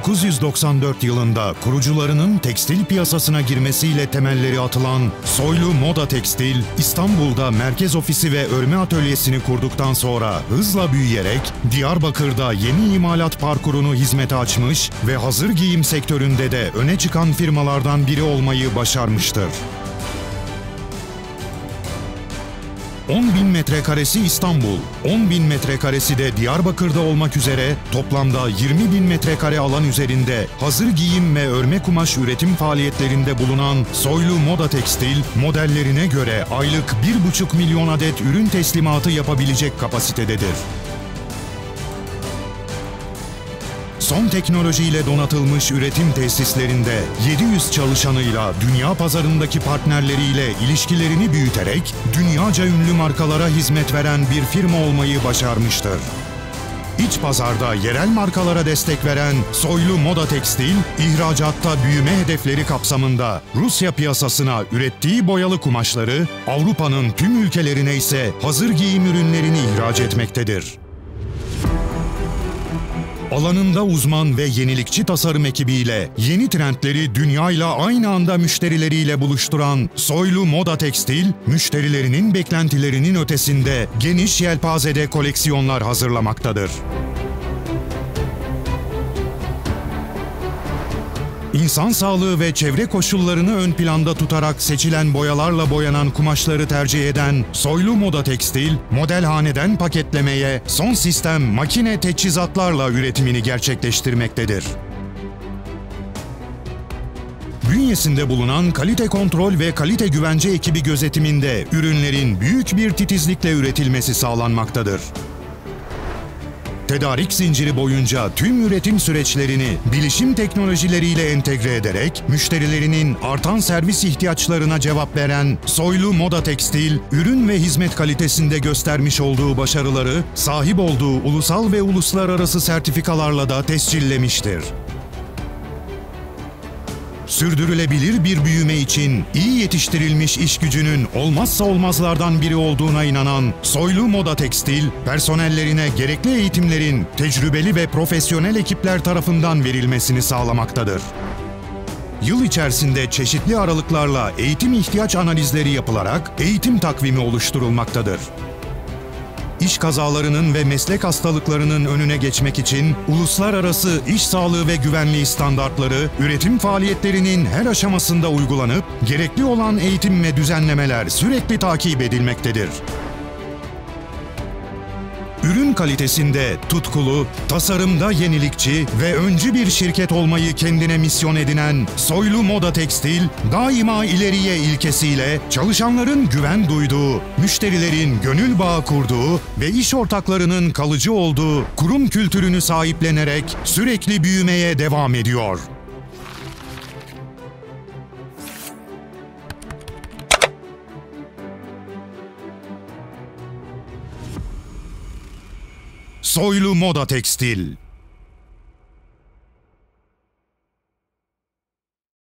1994 yılında kurucularının tekstil piyasasına girmesiyle temelleri atılan Soylu Moda Tekstil, İstanbul'da merkez ofisi ve örme atölyesini kurduktan sonra hızla büyüyerek Diyarbakır'da yeni imalat parkurunu hizmete açmış ve hazır giyim sektöründe de öne çıkan firmalardan biri olmayı başarmıştır. 10.000 metrekaresi İstanbul, 10.000 metrekaresi de Diyarbakır'da olmak üzere toplamda 20.000 metrekare alan üzerinde hazır giyim ve örme kumaş üretim faaliyetlerinde bulunan Soylu Moda Tekstil, modellerine göre aylık 1,5 milyon adet ürün teslimatı yapabilecek kapasitededir. Son teknolojiyle donatılmış üretim tesislerinde 700 çalışanıyla dünya pazarındaki partnerleriyle ilişkilerini büyüterek dünyaca ünlü markalara hizmet veren bir firma olmayı başarmıştır. İç pazarda yerel markalara destek veren Soylu Moda Tekstil, ihracatta büyüme hedefleri kapsamında Rusya piyasasına ürettiği boyalı kumaşları, Avrupa'nın tüm ülkelerine ise hazır giyim ürünlerini ihraç etmektedir. Alanında uzman ve yenilikçi tasarım ekibiyle yeni trendleri dünyayla aynı anda müşterileriyle buluşturan Soylu Moda Tekstil, müşterilerinin beklentilerinin ötesinde geniş yelpazede koleksiyonlar hazırlamaktadır. İnsan sağlığı ve çevre koşullarını ön planda tutarak seçilen boyalarla boyanan kumaşları tercih eden Soylu Moda Tekstil, modelhaneden paketlemeye, son sistem makine teçhizatlarla üretimini gerçekleştirmektedir. Bünyesinde bulunan kalite kontrol ve kalite güvence ekibi gözetiminde ürünlerin büyük bir titizlikle üretilmesi sağlanmaktadır. Tedarik zinciri boyunca tüm üretim süreçlerini bilişim teknolojileriyle entegre ederek müşterilerinin artan servis ihtiyaçlarına cevap veren Soylu Moda Tekstil, ürün ve hizmet kalitesinde göstermiş olduğu başarıları sahip olduğu ulusal ve uluslararası sertifikalarla da tescillemiştir. Sürdürülebilir bir büyüme için iyi yetiştirilmiş iş gücünün olmazsa olmazlardan biri olduğuna inanan Soylu Moda Tekstil, personellerine gerekli eğitimlerin tecrübeli ve profesyonel ekipler tarafından verilmesini sağlamaktadır. Yıl içerisinde çeşitli aralıklarla eğitim ihtiyaç analizleri yapılarak eğitim takvimi oluşturulmaktadır. İş kazalarının ve meslek hastalıklarının önüne geçmek için uluslararası iş sağlığı ve güvenliği standartları üretim faaliyetlerinin her aşamasında uygulanıp gerekli olan eğitim ve düzenlemeler sürekli takip edilmektedir. Ürün kalitesinde tutkulu, tasarımda yenilikçi ve öncü bir şirket olmayı kendine misyon edinen Soylu Moda Tekstil, daima ileriye ilkesiyle çalışanların güven duyduğu, müşterilerin gönül bağı kurduğu ve iş ortaklarının kalıcı olduğu kurum kültürünü sahiplenerek sürekli büyümeye devam ediyor. Soylu Moda Tekstil.